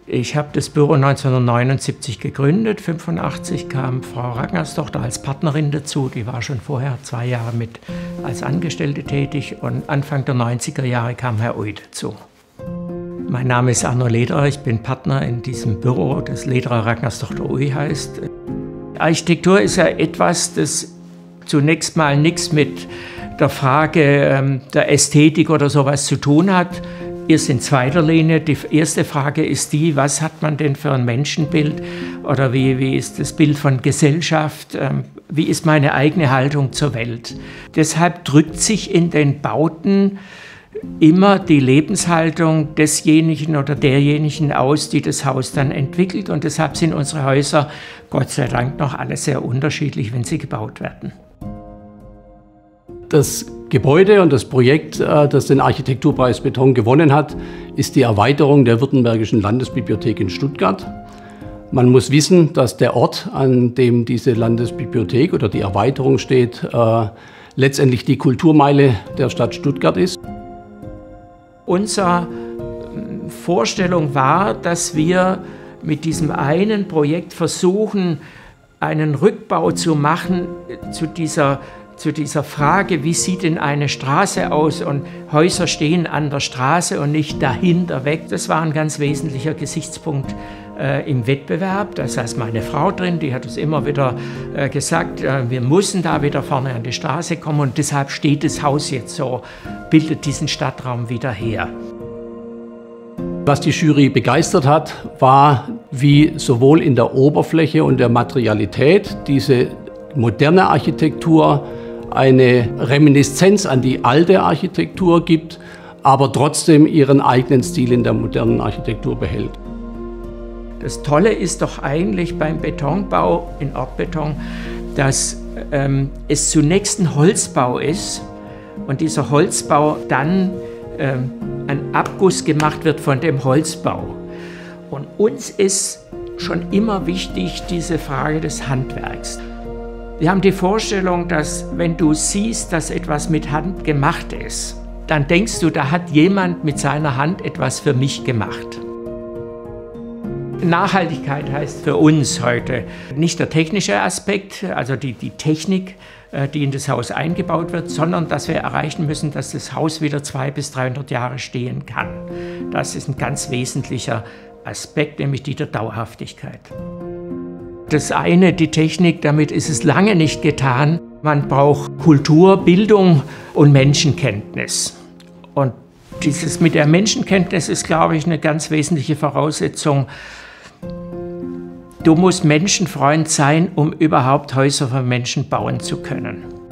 Ich habe das Büro 1979 gegründet, 1985 kam Frau Ragnarsdochter als Partnerin dazu, die war schon vorher 2 Jahre mit als Angestellte tätig und Anfang der 90er Jahre kam Herr Uy dazu. Mein Name ist Arno Lederer, ich bin Partner in diesem Büro, das Lederer Ragnarsdochter Uy heißt. Architektur ist ja etwas, das zunächst mal nichts mit der Frage der Ästhetik oder sowas zu tun hat. Erst in zweiter Linie. Die erste Frage ist die, was hat man denn für ein Menschenbild oder wie ist das Bild von Gesellschaft, wie ist meine eigene Haltung zur Welt. Deshalb drückt sich in den Bauten immer die Lebenshaltung desjenigen oder derjenigen aus, die das Haus dann entwickelt, und deshalb sind unsere Häuser Gott sei Dank noch alle sehr unterschiedlich, wenn sie gebaut werden. Das Gebäude und das Projekt, das den Architekturpreis Beton gewonnen hat, ist die Erweiterung der Württembergischen Landesbibliothek in Stuttgart. Man muss wissen, dass der Ort, an dem diese Landesbibliothek oder die Erweiterung steht, letztendlich die Kulturmeile der Stadt Stuttgart ist. Unsere Vorstellung war, dass wir mit diesem einen Projekt versuchen, einen Rückbau zu machen zu dieser Frage, wie sieht denn eine Straße aus, und Häuser stehen an der Straße und nicht dahinter weg. Das war ein ganz wesentlicher Gesichtspunkt im Wettbewerb. Da saß meine Frau drin, die hat es immer wieder gesagt, wir müssen da wieder vorne an die Straße kommen, und deshalb steht das Haus jetzt so, bildet diesen Stadtraum wieder her. Was die Jury begeistert hat, war, wie sowohl in der Oberfläche und der Materialität diese moderne Architektur eine Reminiszenz an die alte Architektur gibt, aber trotzdem ihren eigenen Stil in der modernen Architektur behält. Das Tolle ist doch eigentlich beim Betonbau in Erdbeton, dass es zunächst ein Holzbau ist und dieser Holzbau dann ein Abguss gemacht wird von dem Holzbau. Und uns ist schon immer wichtig diese Frage des Handwerks. Wir haben die Vorstellung, dass wenn du siehst, dass etwas mit Hand gemacht ist, dann denkst du, da hat jemand mit seiner Hand etwas für mich gemacht. Nachhaltigkeit heißt für uns heute nicht der technische Aspekt, also die Technik, die in das Haus eingebaut wird, sondern dass wir erreichen müssen, dass das Haus wieder 200 bis 300 Jahre stehen kann. Das ist ein ganz wesentlicher Aspekt, nämlich die der Dauerhaftigkeit. Das eine, die Technik, damit ist es lange nicht getan. Man braucht Kultur, Bildung und Menschenkenntnis. Und dieses mit der Menschenkenntnis ist, glaube ich, eine ganz wesentliche Voraussetzung. Du musst Menschenfreund sein, um überhaupt Häuser für Menschen bauen zu können.